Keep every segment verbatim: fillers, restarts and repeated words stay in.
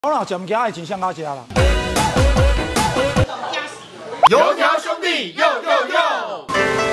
我若食物件爱钱上好食啦。 油条兄弟，又又又！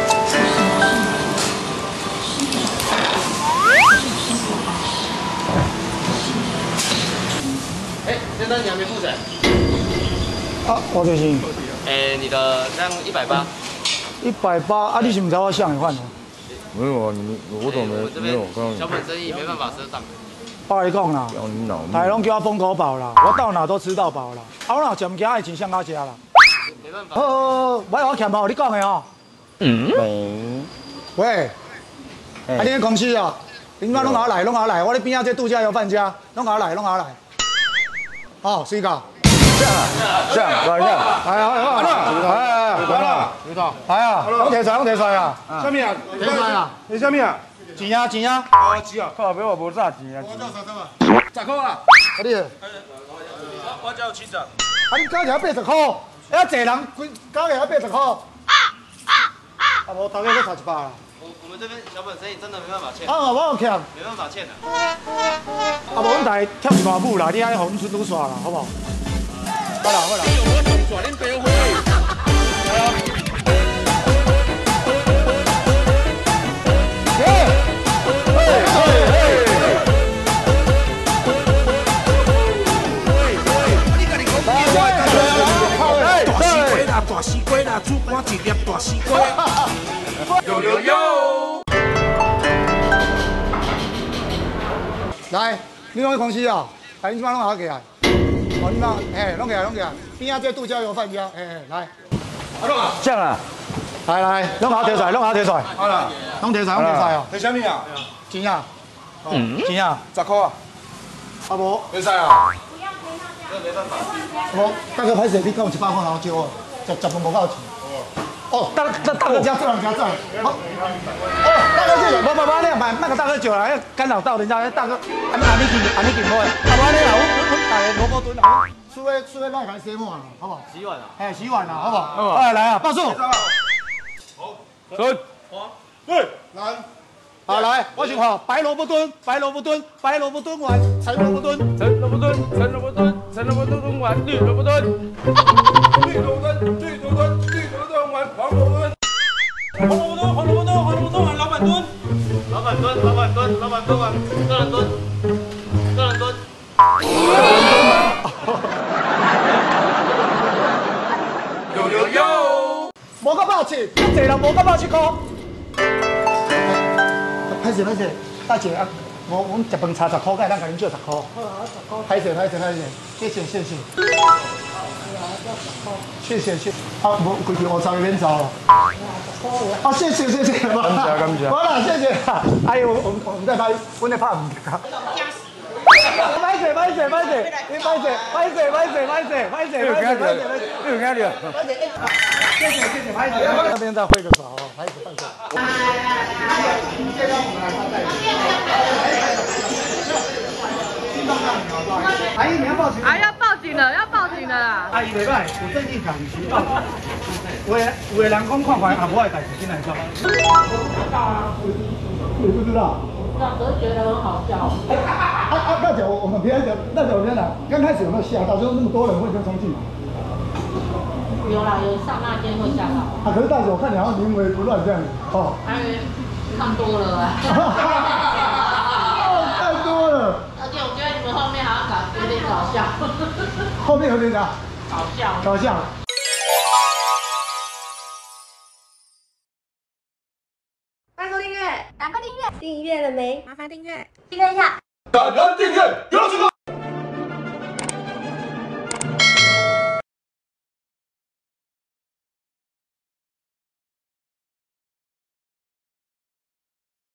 哎，先生，你还没付钱？ 啊，我就是。 哎，你的这样一百八。 一百八啊！你是唔知我想的款哦？ 没有啊，你我怎么没有？ 小本生意没办法赊账。 我跟你讲啦，大家拢叫我疯狗饱啦，我到哪都吃到饱啦。啊，我若食物件爱钱上好食啦。 没办法。 好，好，好，我欠无你讲的哦。嗯。喂。喂。啊，你个公司哦，恁妈拢好来，拢好来，我咧边仔这度假油饭家，拢好来，拢好来。哦，水哥。这样，这样，来一下。哎呀，哎呀，哎，来啦，水哥，来啊，拢摕出来，拢摕出来啊。什么啊？摕出来啊？你什么啊？ 钱啊钱啊！啊钱啊！靠，俾我无啥钱啊！我叫三十啊，十块啊！啊你？我只有七十。啊你加起来八十块，遐济人规加起来八十块。啊啊啊！啊无头家要差一百啦。 我我们这边小本生意真的没办法欠。 啊我有欠。 没办法欠的。 啊无阮大欠一万五啦，你爱互阮出拄煞啦，好不好？好啦好啦。我同耍恁白花。来啊！ 大西瓜啦，煮干一粒大西瓜。有有有！ 来，你拢去公司哦，来，你妈拢好起来。哦，你妈，嘿，拢起来，拢起来。边仔这度假油饭家，嘿嘿，来。阿龙啊，这样啊。来来，拢好摕出来，拢好摕出来。好啦，拢摕出来，拢摕出来哦。摕啥物啊？钱啊？嗯，钱啊？十块啊？啊无？袂使啊？这没办法。无，大哥歹势，你讲一百块好少哦。 十十分无够钱。哦，大大大哥加赚加赚。好。哦，大哥这个，不不不，那买那个大哥酒啦，要干扰到人家。大哥，安尼安尼紧安尼紧好诶。啊，不然你啊，我我我大个萝卜蹲啊，输诶输诶，咱来洗碗啦，好不好？ 洗碗啊。 哎，洗碗啦，好不好？好。哎，来啊，报数。 好。 准。 好。对。来。 好来，我先好，白萝卜蹲，白萝卜蹲，白萝卜蹲完，陈萝卜蹲， 陈萝卜蹲，陈萝卜蹲，陈萝卜蹲完，绿萝卜蹲，绿萝卜蹲，绿萝卜蹲，绿萝卜蹲完，黄萝卜蹲， 黄萝卜蹲，黄萝卜蹲，黄萝卜蹲完，老板蹲， 老板蹲，老板蹲，老板蹲完，个人蹲，个人蹲， 有有有， 无够百七，一济人无够百七块。 歹势歹势，大姐啊，我我们食饭差十块，该咱甲恁借十块。好啊，十块。歹势歹势歹势，谢谢谢谢。谢谢谢。啊，无规矩五十免走了。啊，谢谢谢谢。感谢感谢。 好啦，谢谢。哎呦，我们我们在拍，我在拍唔得。歹势歹势歹势，你歹势歹势歹势歹势歹势歹势歹势歹势，你有听到？歹势，谢谢谢谢歹势。那边再挥个手好不好？歹势放手。 阿姨，你要报警！ 啊，要报警了，要报警了啦！ 阿姨，袂歹，有证据讲是报警。有的有的人讲看看阿婆的代志，进来说。我不知道啊，你不知道？不知道，只是觉得很好笑。啊啊！大姐，我我们平常讲，大姐我平常讲，刚开始有没有吓到？就是那么多人会跟冲进来。 有啦，有刹那间会吓到。 啊，可是大姐，我看你好像临危不乱这样子。哦。 还以为看多了啊。 太多了。 而且我觉得你们后面好像搞有点搞笑。 后面有点啥？ 搞笑。 搞笑。 快速订阅， 赶快订阅， 订阅了没？ 麻烦订阅， 订阅一下。 感恩订阅，有请。